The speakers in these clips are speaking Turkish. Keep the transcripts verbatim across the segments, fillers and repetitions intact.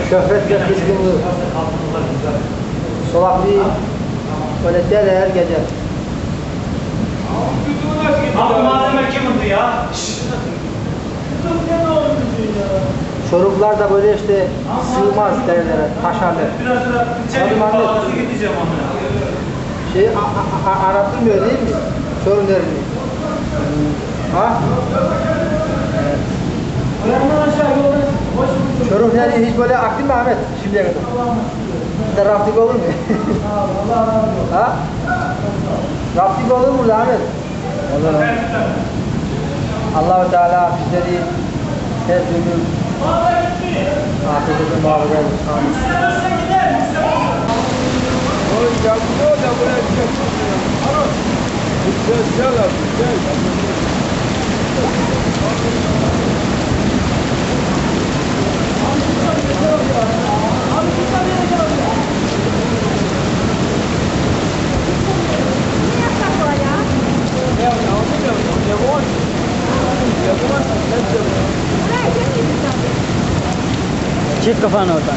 Şöhret ve kızgınlığı. Solaklığı böyle der her gece. Abi malzeme kimindi ya? Çoruklar da böyle işte sığmaz derlere, taşarlar. Biraz da içeri bağlısı gideceğim ama. Şey, arattırmıyor değil mi? Çoruklarını. Ha? Çorukları hiç böyle aktın mı Ahmet? Şimdiye kadar. Bir de rafting olur mu? Ha? Rafting olur mu Ahmet? Olur. Allah-u Teala bizleri her türlü afiyetini muhafaza etsin. Çek kafanı oradan.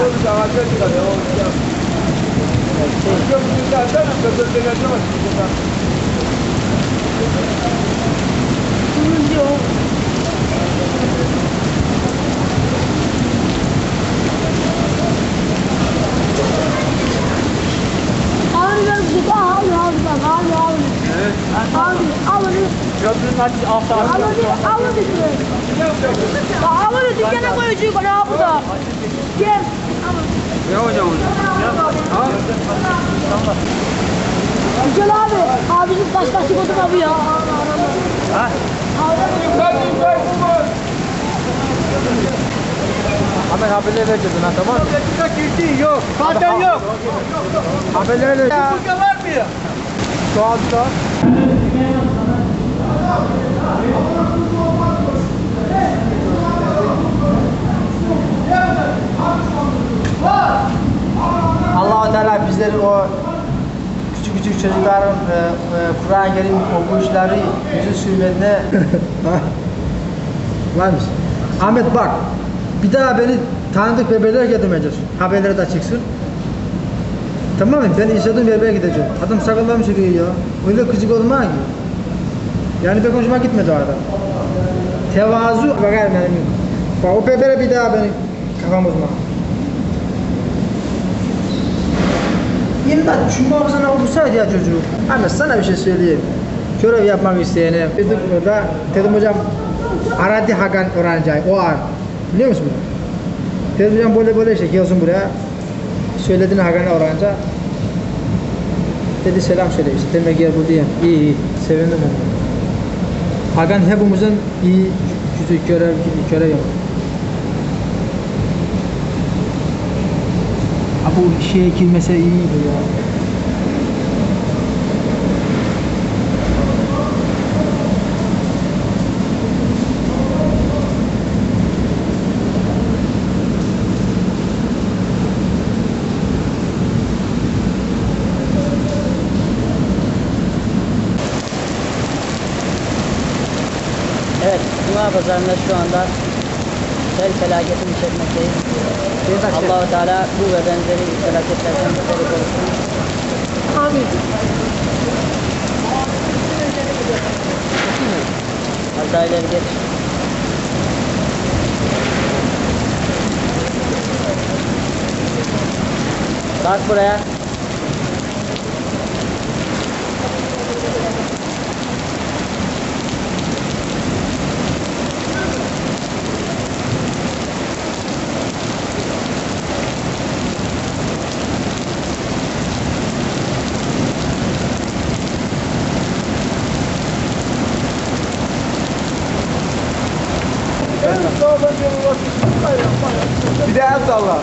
Ağları dükkana koyucuyu bana ha burada. Gel. Ne hocam onu? Ha? Güzel abi. Abicim taş taş koydum abi ya. Ha? Hemen haberleri vereceğiz ona, tamam mı? Girdi yok. Zaten yok. Haberleri vereceğiz. Burada var mı ya? Şu anda. Allah-u Teala bizleri o küçük küçük çocukların e, e, Kur'an-ı Kerim okuyuşları yüzü sürmetine varmış. Ahmet bak, bir daha beni tanıdık bebeler getirmeyeceğiz. Haberleri de çıksın. Tamam mı? Ben istediğim bebeğe gideceğim. Adam sakallarını çekiyor ya. Öyle küçük olma ki. Yani pek hoşuma gitmedi o adam. Tevazu bakar benim. Bak o bebeğe bir daha benim kafam bozma. İmdat şu muhafızana okursaydı ya çocuğu. Ama sana bir şey söyleyeyim. Görev yapmak isteyene dedik burada. Dedim hocam Aradi Hakan öğrenci o an. Biliyor musun bunu? Dedim hocam böyle böyle işte gelsin buraya. Söyledin Hakan'a öğrenci. Dedi selam söyle işte. Demek gel bu diyeyim. İyi iyi. Sevindim onu. Hakan hepimizin iyi küçük görev görev yapıyor. Bu şeye girmese iyiydi ya. Evet, Cuma pazarında şu anda sel felaketini çekmekteyiz. Allah-u Teala bu ve benzeri felaketlerden bizleri korusun. Amin. Az daha ileri geç. Bak buraya. Bir de el salla.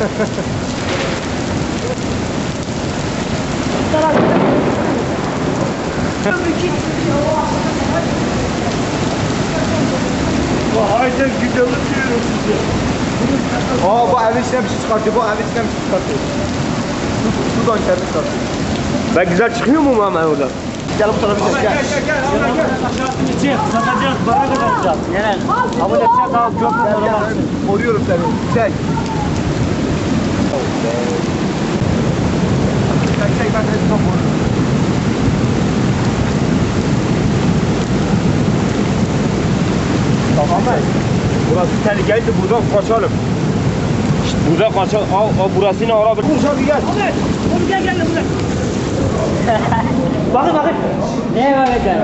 Haydi gidelim diyorum size. Aa bu evin içine bir şey çıkartıyor, bu evin içine bir şey çıkartıyor. Su, sudan kendi çıkartıyor. Ben güzel çıkmıyor mu hemen orada? Gel bu tarafa gel. Gel gel gel. Gel gel. Aşağısını çek. Satacağız. Para kazanacağız. Genel. Kabul edeceğiz. Al köprü. Koruyorum seni. Çek. Burası tehlikeliydi, buradan kaçalım. İşte buradan kaçalım. Al, al burasını ara bir. Bursa bir gel. Ahmet, oğlum gel gel buraya. Bakın bakın. Neye bakacağım?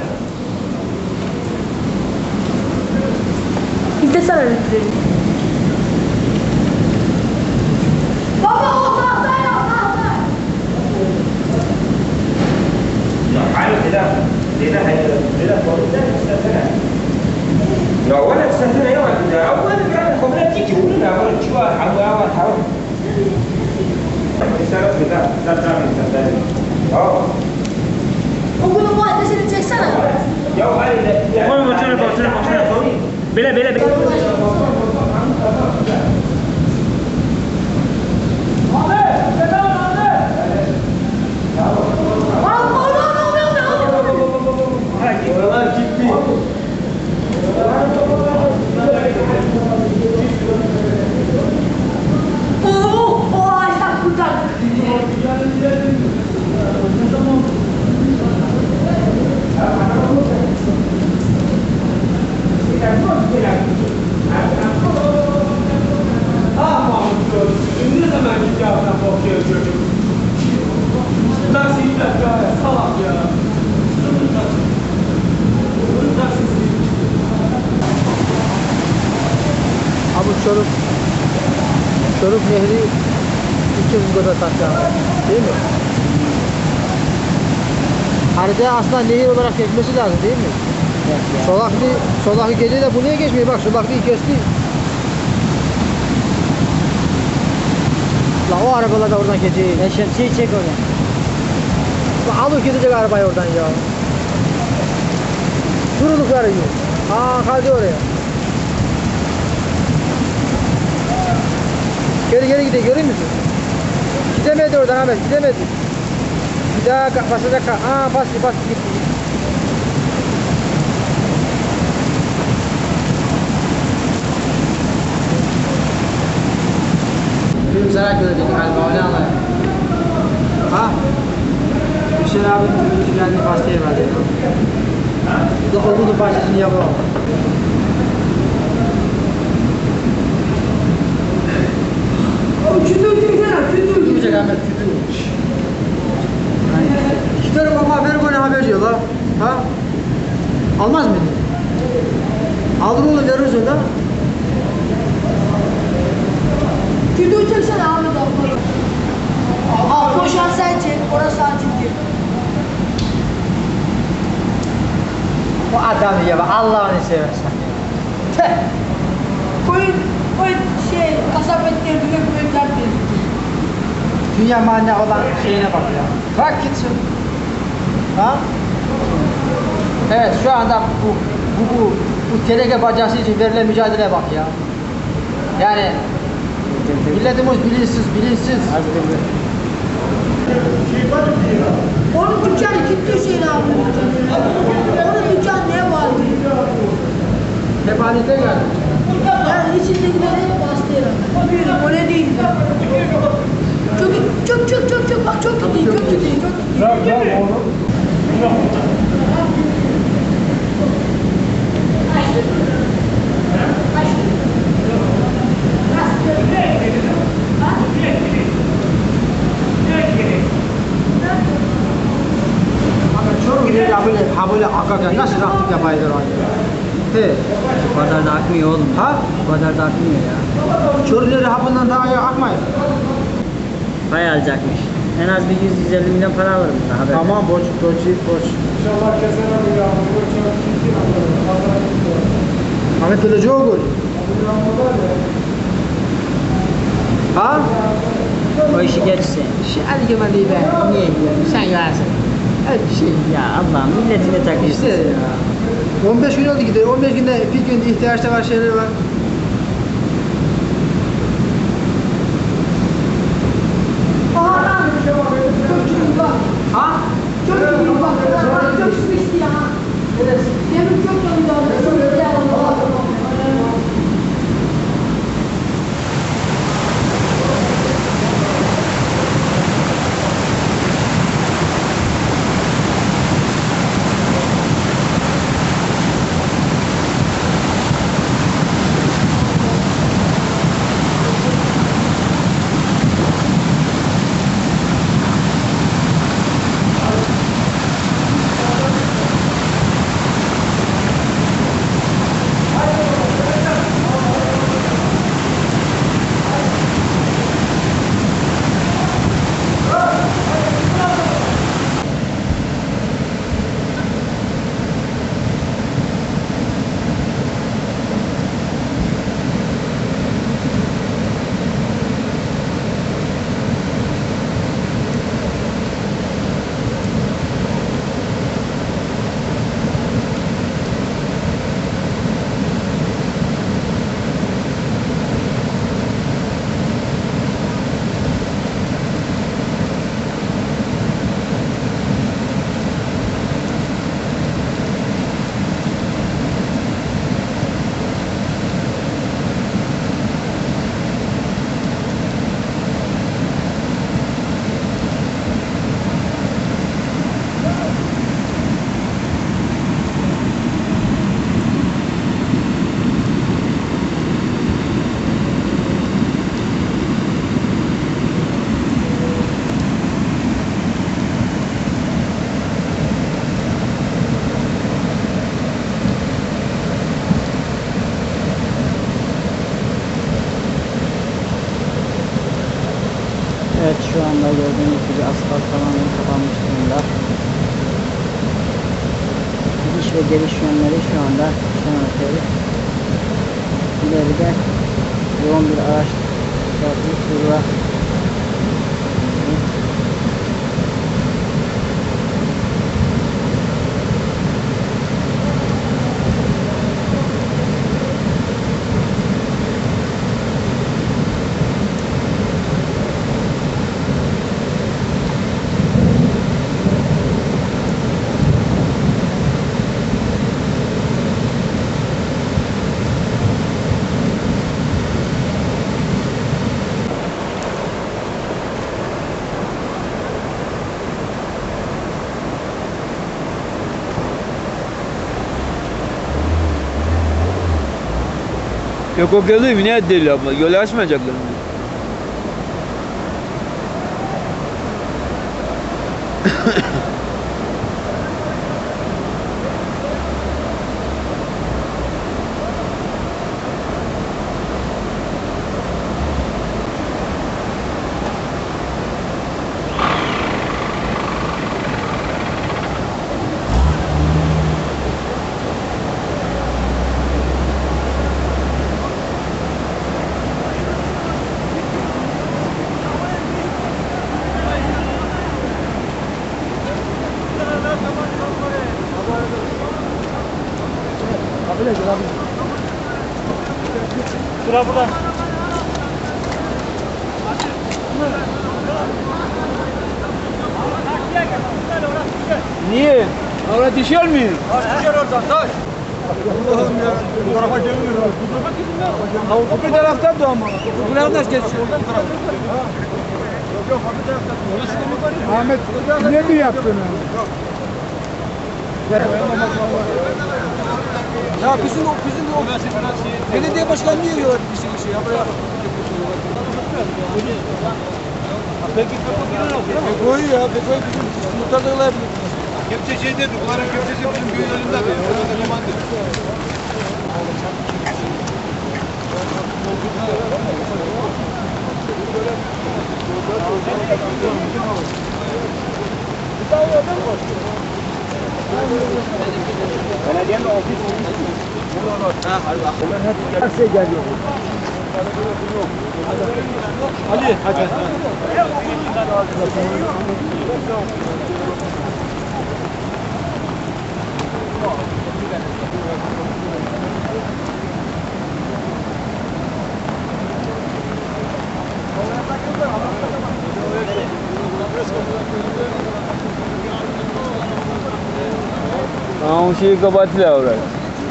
İzlesene öğretleri. Baba o tahtaya o tahtaya. Ya hayır, tidak. Tidak, hayır. Tidak, tidak, tidak. Ya ولا تستهتر يا ولد ده اول كان قبل تيجي ولا اول شو حاول اول حاول الشرف ده ده ده اه Okulun bu adresini çeksene. يا ولد Oğlum bu telefon, telefon, telefon. Bele bele bele. Oralar gitti. Oo, o ağaçtan kurtardık. Ah Mahmut, şimdi ne zaman gitti ağzına bakıyor çocuk? Nasıl gitti ya? Salak ya. Abi Çoruk Çoruk Nehri iki Uzgo'da taşlar. Değil mi? Haritaya aslında nehir olarak geçmesi lazım değil mi? Evet ya. Solaklı, Solaklı gece de bu niye geçmiyor? Bak Solaklı'yı kesti. La o arabalar da oradan geçiyor. Ya şemsiyeyi çek oradan. Alıp gidecek arabayı oradan ya. Durulukları yok. Aa kaldı oraya. Geri geri gidiyor görüyor musun? Gidemedi oradan Ahmet gidemedi. Bir daha ka- basacak. ka- Aa bastı bastı gitti. Film zarar görecek galiba o ne anlar? Ha? Hüseyin abi Türkçü geldi pastaya verdi. Bu da oldu parçasını yapalım. Kütür kütür kütür. Gidecek Ahmet kütür. İki tane baba ver bana haber diyor la. Ha? Almaz mıydın? Alır oğlum verirsin da. Kütür çeksene Ahmet abi. Aa koşan sen çek, orası açık. Bu adam ya bak Allah'ını seversen. Teh. Koyun, koyun şey, kasap etleri düne koyunlar diyor. Dünya mahalle olan şeyine bak ya. Bırak gitsin. Ha? Evet şu anda bu bu bu, bu teleke bacası için verilen mücadeleye bak ya. Yani milletimiz bilinçsiz, bilinçsiz. Onun dükkanı kilitli Hüseyin abi. Onun dükkanı neye bağlı? Tefalite geldi. Yani içindekileri bastırıyor. O ne değil. Çok çok çok çok çok bak çok gidiyor, çok gidiyor, çok gidiyor. Bırak lan oğlum. Ama çok gidiyor ya böyle ha böyle akarken nasıl rafting yapaydı orayı? He. Bu kadar da akmıyor oğlum. Ha? Bu kadar da akmıyor ya. Çorluları hapından daha iyi akmayın. Pay alacakmış. En az bir yüz yüz elli milyon para alır bundan haber. Tamam borç, borç, borç. İnşallah kesemem ya. Ahmet Kılıcı o gol. Ha? O işi geç sen. Şey hadi gemeliği be. Niye gidiyorsun? Sen yersin. Hadi bir şey. Ya Allah'ım milletine takıyorsun İşte ya. ya. on beş gün oldu gidiyor. on beş günde bir gün ihtiyaçta var şeyler var. Aha lan. Çok iyi bak. Ha? Çok iyi bak. Çok sıkıştı ya. Demin çok yanıyor. Çok güzel oldu. Evet, şu anda gördüğünüz gibi asfalt tamamen kapanmış durumda. Gidiş ve geliş yönleri şu anda işlem yapıyoruz. İleride yoğun bir araç trafiği durura. Yok o geldi mi? Ne değil abla? Yolu açmayacaklar mı? Sıra burada. Niye? Orada düşer mi? Düşer oradan taş. Allah'ım ya. Bu tarafa gelmiyor. Bu tarafa gidilmiyor. O bir taraftan da ama. Bu nereden geçiyor? Bu tarafa. Yok, bu taraftan. Ahmet ne mi yaptın? Ya bizim o bizim o belediye başkanı niye yiyor bizim işi ya buraya? Peki kapatın olsun. Pekoyu ya, Pekoyu bizim muhtarlıkla yapıyor. Kepçe şey dedi, bunların kepçesi bizim köyün önünde de. Orada da limandı. Belediyenin ofis Ha, hadi bak. Her şey geliyor. Ali, hadi. Ha o şeyi kapattılar orayı.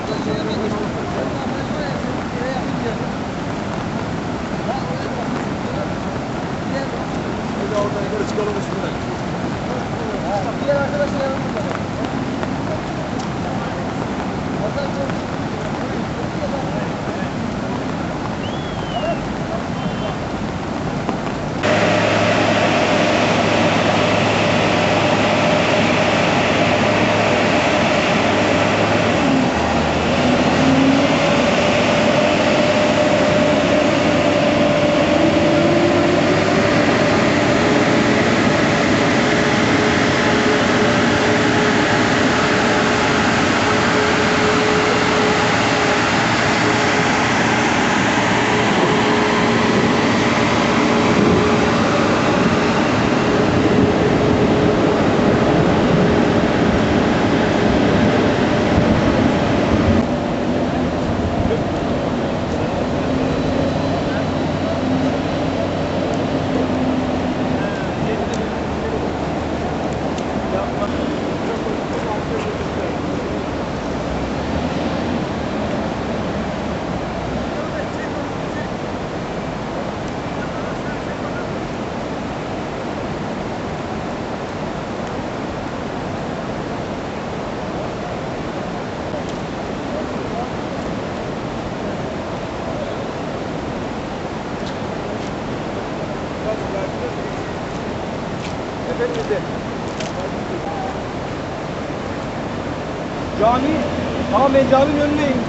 Cami, tamam ben caminin önündeyim.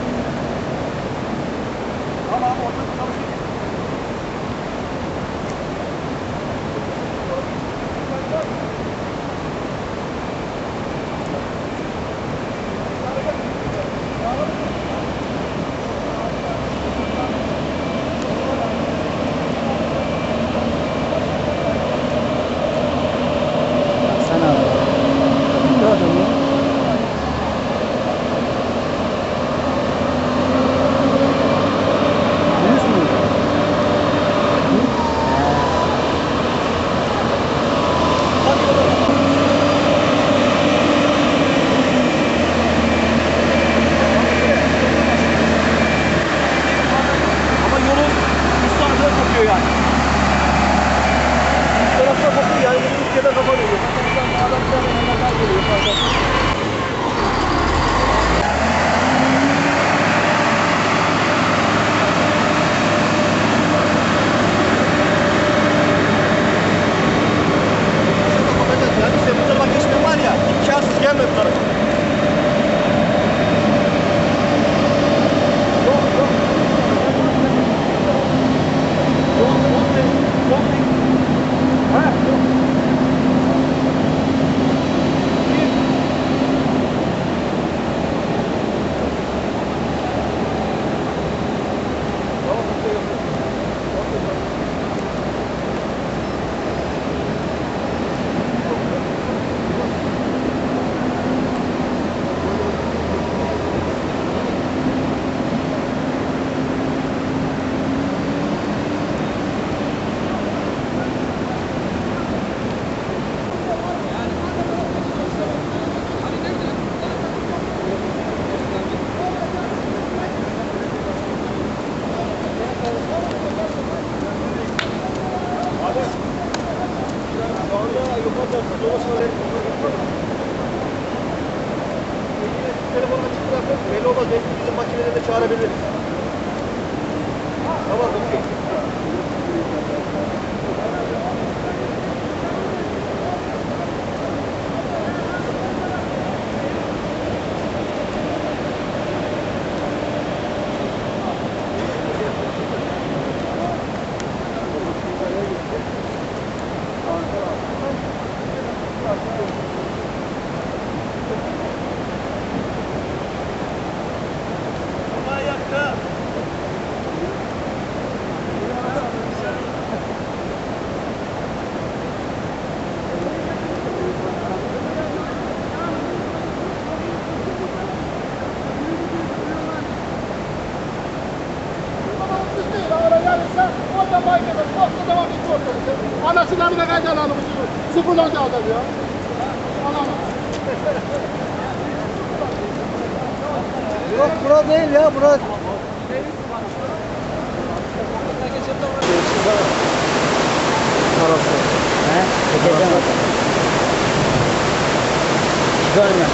Tamam, orada çalışayım. de çağırabiliriz. Tamam, okey. Anasını amına kaydan almış. Sıfırlandı adam ya. Anam. Yok bura değil ya bura. He? Çekeceğim. Görmüyorum.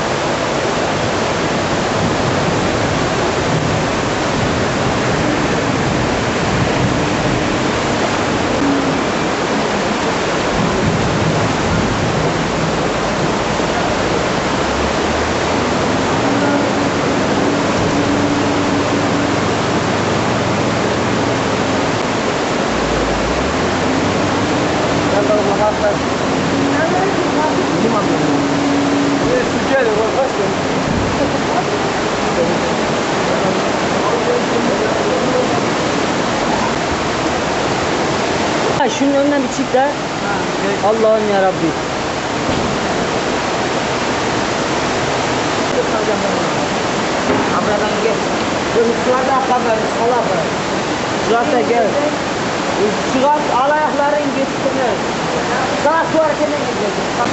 Ha, şunun önünden bir çık da. Allah'ım ya Rabbi. Kameradan gel. Çocuklarda kamera, sala bırak. Şurada gel. Çıkart, al ayakların geçsinler. Daha su hareketine gidecek.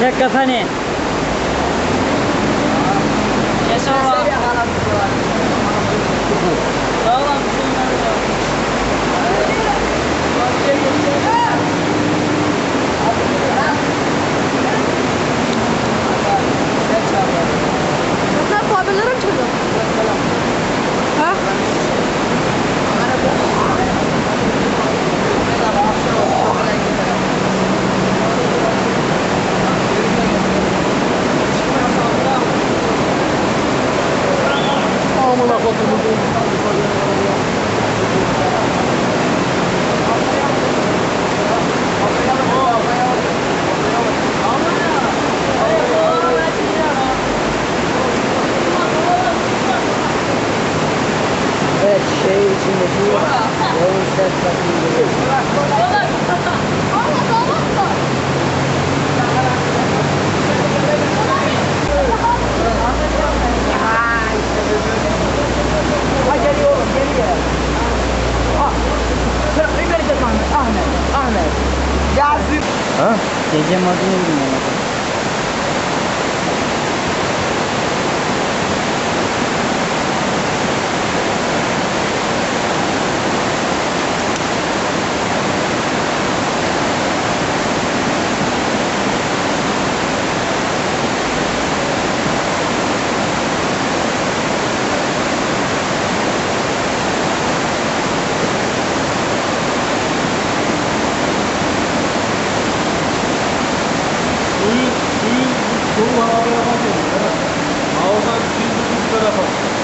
Çek kafanı. Kes oğlum. Sağlam Bunlar bu haberlere mi çıkıyor? Ha? Amına kodumun. Evet, şey içindeki yoğun ses basını geliyor. Ha geliyor oğlum geliyor. Ah. Sen ne vereceksin Ahmet? Ahmet. Ahmet. Yazık. Ha? Gece modunu bilmiyorum. Suyun, suyun dolu havaya bakın. Havadan bir bu tarafa.